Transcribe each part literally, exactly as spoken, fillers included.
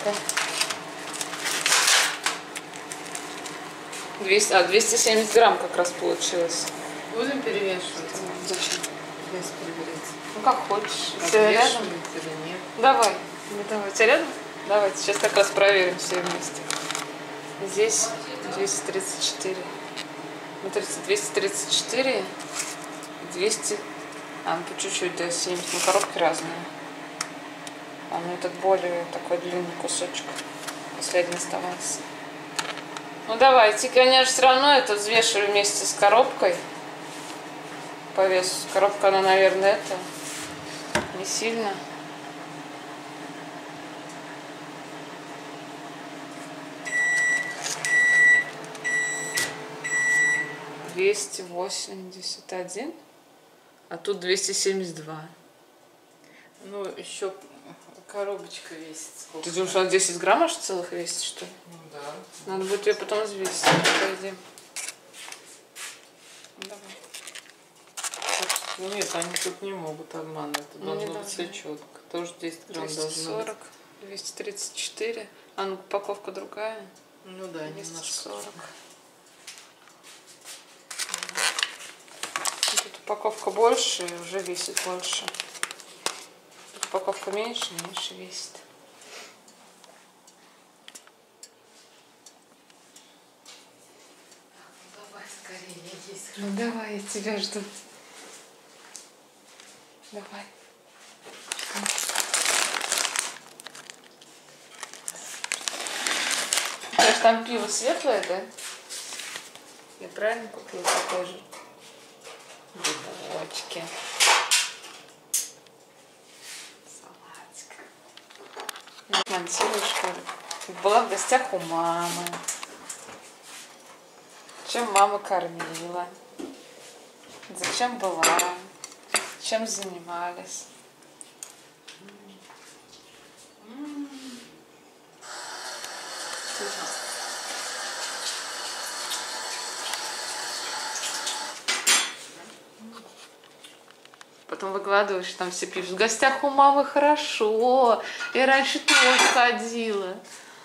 маленькая. двести, а, двести семьдесят грамм как раз получилось. Будем перевешивать? Зачем? Вес проверять. Ну как хочешь. Все рядом или нет? Давай. Ну, давайте рядом. Давайте. Сейчас как раз проверим все вместе. Здесь двести тридцать четыре. Смотрите, двести тридцать четыре. двести. А, ну по чуть-чуть, да, семьдесят. Ну коробки разные. А ну этот более такой длинный кусочек. Последний оставался. Ну давайте, конечно, все равно это взвешиваю вместе с коробкой. По весу. Коробка, она, наверное, это не сильно. двести восемьдесят один, а тут двести семьдесят два. Ну, еще коробочка весит сколько? Ты думаешь, она десять грамм аж целых весит, что ли? Ну да. Надо будет ее потом взвесить. Пойдем. Давай. Ну нет, они тут не могут обманывать. Это Ну, должно быть все четко. Тоже десять грамм должно быть. двести сорок, двести тридцать четыре. А ну упаковка другая. Ну да, двести сорок. немножко. Тут упаковка больше, уже весит больше. Тут упаковка меньше, меньше весит. Давай скорее, я есть. Ну давай, я тебя жду. Давай. Знаешь, там пиво светлое, да? Я правильно купила такое же? Грибочки. Салатик. Монтируешь, что ли? Была в гостях у мамы. Чем мама кормила? Зачем была? Чем занимались? Потом выкладываешь, там все пишут: в гостях у мамы хорошо. Я раньше тоже ходила.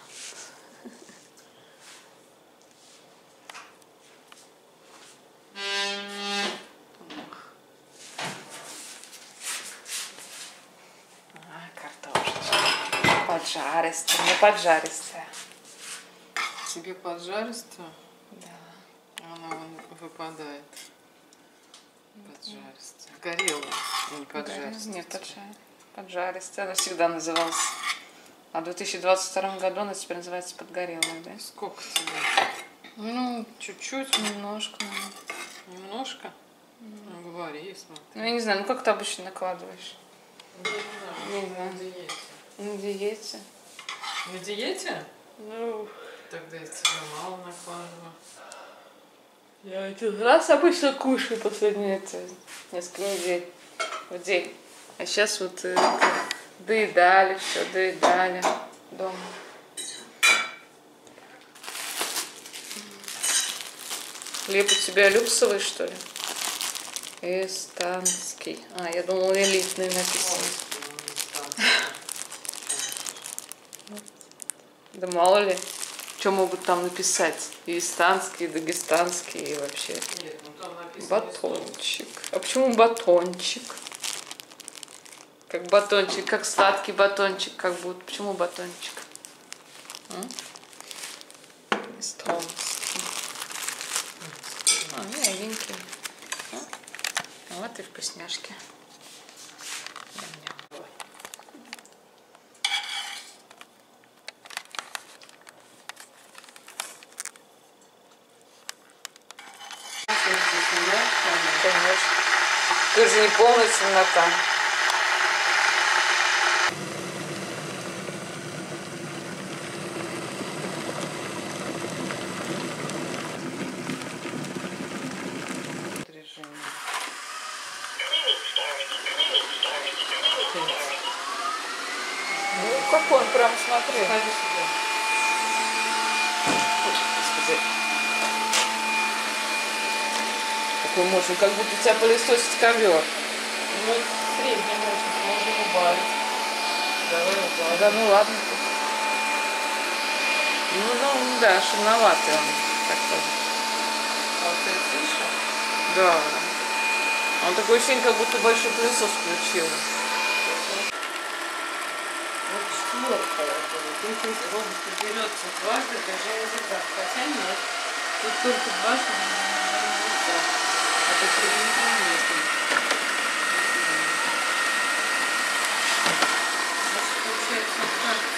Поджаристая, не поджаристая. Тебе поджаристая? Да. Она вон выпадает. Поджаристая. Горелая, не поджаристая. Нет, поджаристая. Поджаристая. Она всегда называлась. А в две тысячи двадцать втором году она теперь называется подгорелая, да? Сколько тебе? Ну, чуть-чуть. Немножко, наверное. Немножко? Mm. Ну, говори, смотри. Ну, я не знаю, ну как ты обычно накладываешь? Не знаю. Не знаю. На диете. На диете. На диете? Ну. Тогда я тебе мало накладываю. Я один раз обычно кушаю последние это, несколько недель в день. А сейчас вот это, доедали все, доедали дома. Хлеб у тебя люксовый, что ли? Эстанский. А, я думала, элитный написано. Да мало ли, что могут там написать. И эстанский, и дагестанский, и вообще. Нет, ну там написано батончик. А почему батончик? Как батончик, как сладкий батончик, как будто. Почему батончик? Эстонский. А, мягенький. Вот и вкусняшки. Конечно. Тут же не полная темнота. Ну, как он прям смотри. Ходи сюда. Господи. Такой мощный, как будто у тебя пылесосит ковер. Ну, средняя мощность, можно убавить. Давай убавим. Да ну ладно. Ну, ну, да, шумноватый он. Такой. А вот это слышно? Да. Он такое ощущение, как будто большой пылесос включил. Вот четвертое. Тут если робот берется дважды, даже языка. Хотя нет. Тут только дважды языка. А тут применительно. Значит, получается, как